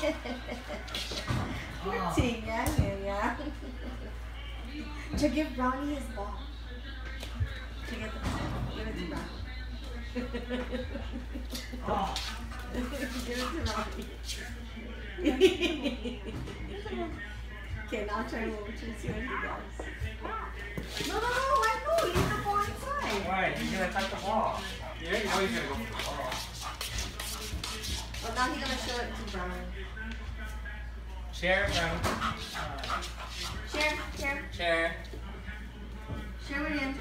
Ting yan, yan. To give Brownie his ball. To get the ball. Give it to Brownie. Oh. Give it to Brownie. Okay, now try to see what he does. No, let go. Leave the ball inside. Why? He's gonna touch the ball. You know he's gonna go for the ball. Well, now he's gonna show it to Brownie. Share, Brownie. Share. Share. Share with him.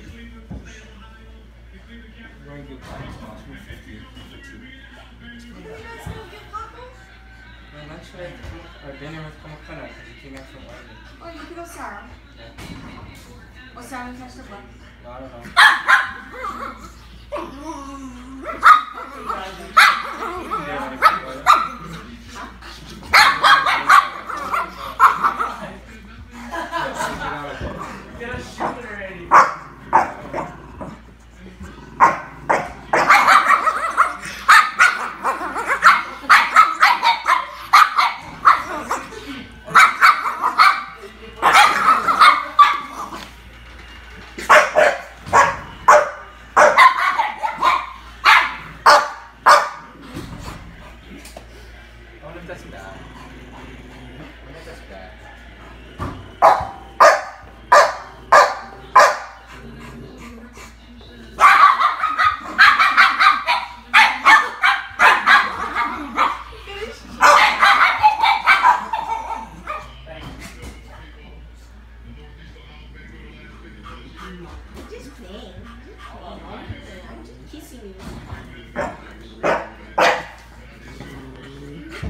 We're going to do tacos. We're 50. You guys gonna get tacos? I'm not sure our dinner was como kana because he came out from London. Oh, you can go Sarah. Yeah. Oh, Sarah can touch the ball. No, I don't know. Get a shoot already. That's bad. That's bad. I'm just playing. I'm just kissing you.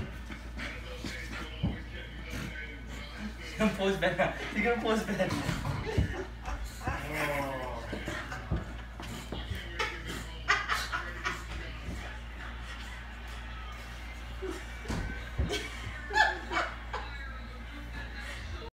He's gonna pose bed.